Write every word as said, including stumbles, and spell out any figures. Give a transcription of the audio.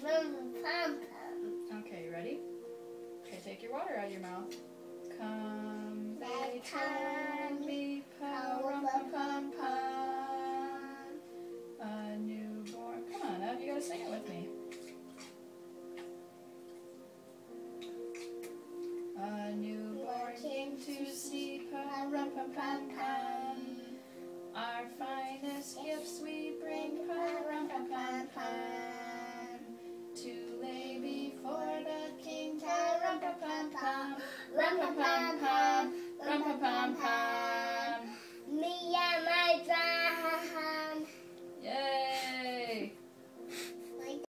Okay, ready? Okay, take your water out of your mouth. Come, they turn me, pa-rum-pa-pum-pum. A newborn. Come on, Ev, you gotta sing it with me. A newborn came to see, pa-rum-pa-pum-pum. Our finest gifts we bring, pa-rum-pa-pum-pum. To lay before the king, pa-rum-pa-pum-pum. Rum-pa-pum-pum, rum-pa-pum-pum.